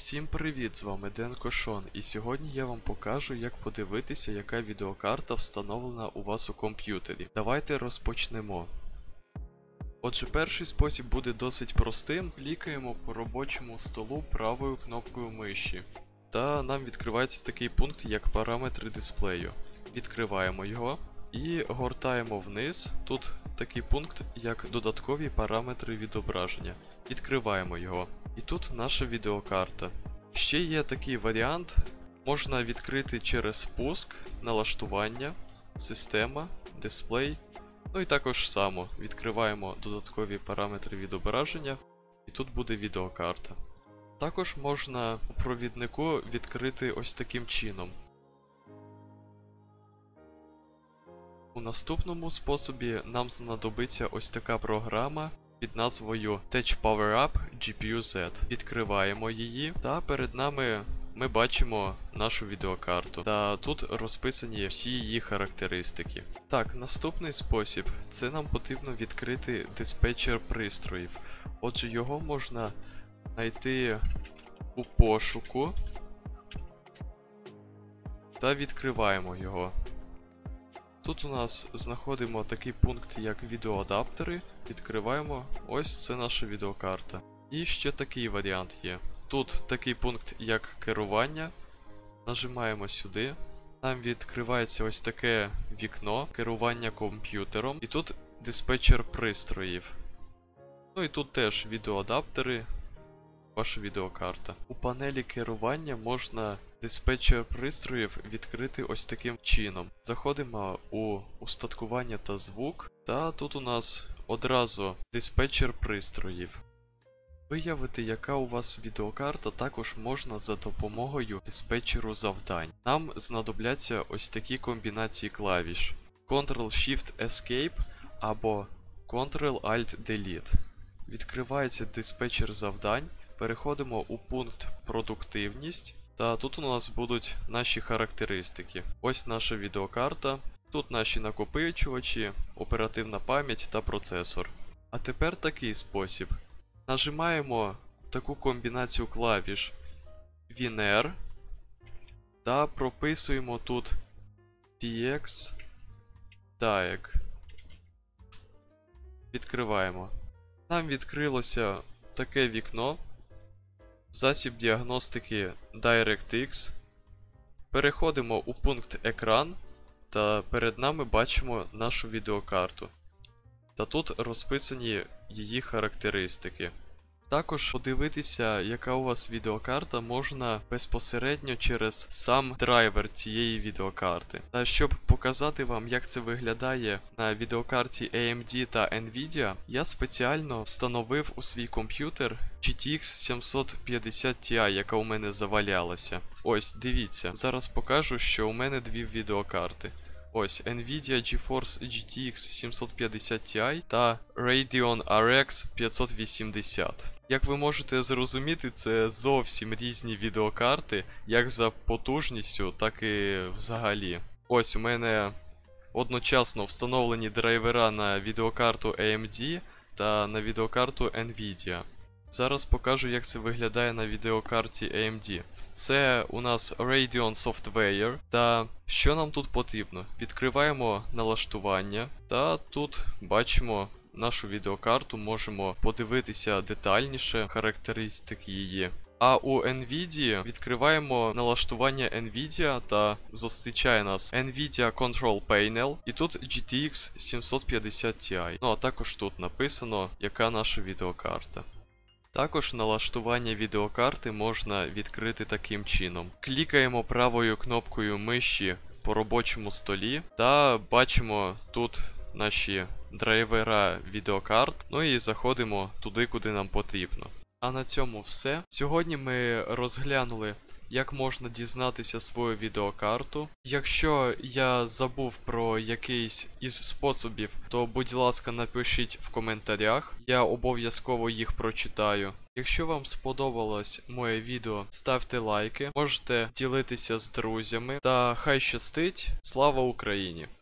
Всім привіт, з вами Денкошон, і сьогодні я вам покажу, як подивитися, яка відеокарта встановлена у вас у комп'ютері. Давайте розпочнемо. Отже, перший спосіб буде досить простим. Клікаємо по робочому столу правою кнопкою миші. Та нам відкривається такий пункт, як параметри дисплею. Відкриваємо його і гортаємо вниз. Тут такий пункт, як додаткові параметри відображення. Відкриваємо його. І тут наша відеокарта. Ще є такий варіант. Можна відкрити через пуск, налаштування, система, дисплей. Ну і також само відкриваємо додаткові параметри відображення, і тут буде відеокарта. Також можна у провіднику відкрити ось таким чином. У наступному способі нам знадобиться ось така програма під назвою Tech PowerUp GPU-Z. Відкриваємо її, та перед нами ми бачимо нашу відеокарту. Та тут розписані всі її характеристики. Так, наступний спосіб. Це нам потрібно відкрити диспетчер пристроїв. Отже, його можна знайти у пошуку. Та відкриваємо його. Тут у нас знаходимо такий пункт, як відеоадаптери. Відкриваємо. Ось це наша відеокарта. І ще такий варіант є. Тут такий пункт, як керування. Нажимаємо сюди. Нам відкривається ось таке вікно керування комп'ютером. І тут диспетчер пристроїв. Ну і тут теж відеоадаптери. Ваша відеокарта. У панелі керування можна диспетчер пристроїв відкрити ось таким чином. Заходимо у устаткування та звук, та тут у нас одразу диспетчер пристроїв. Виявити, яка у вас відеокарта, також можна за допомогою диспетчеру завдань. Нам знадобляться ось такі комбінації клавіш: Ctrl-Shift-Escape або Ctrl-Alt-Delete. Відкривається диспетчер завдань. Переходимо у пункт продуктивність, та тут у нас будуть наші характеристики. Ось наша відеокарта, тут наші накопичувачі, оперативна пам'ять та процесор. А тепер такий спосіб. Нажимаємо таку комбінацію клавіш WinR та прописуємо тут TX DAEG. Відкриваємо. Нам відкрилося таке вікно. Засіб діагностики DirectX. Переходимо у пункт екран, та перед нами бачимо нашу відеокарту. Та тут розписані її характеристики. Також подивитися, яка у вас відеокарта, можна безпосередньо через сам драйвер цієї відеокарти. Та щоб показати вам, як це виглядає на відеокарті AMD та Nvidia, я спеціально встановив у свій комп'ютер GTX 750 Ti, яка у мене завалялася. Ось, дивіться, зараз покажу, що у мене дві відеокарти. Ось, Nvidia GeForce GTX 750 Ti та Radeon RX 580. Як ви можете зрозуміти, це зовсім різні відеокарти, як за потужністю, так і взагалі. Ось у мене одночасно встановлені драйвера на відеокарту AMD та на відеокарту Nvidia. Зараз покажу, як це виглядає на відеокарті AMD. Це у нас Radeon Software. Та що нам тут потрібно? Відкриваємо налаштування. Та тут бачимо нашу відеокарту, можемо подивитися детальніше характеристики її. А у Nvidia відкриваємо налаштування Nvidia та зустрічає нас Nvidia Control Panel. І тут GTX 750 Ti. Ну а також тут написано, яка наша відеокарта. Також налаштування відеокарти можна відкрити таким чином. Клікаємо правою кнопкою миші по робочому столі та бачимо тут наші драйвера відеокарт, ну і заходимо туди, куди нам потрібно. А на цьому все. Сьогодні ми розглянули, як можна дізнатися свою відеокарту. Якщо я забув про якийсь із способів, то будь ласка напишіть в коментарях, я обов'язково їх прочитаю. Якщо вам сподобалось моє відео, ставте лайки, можете ділитися з друзями та хай щастить, слава Україні!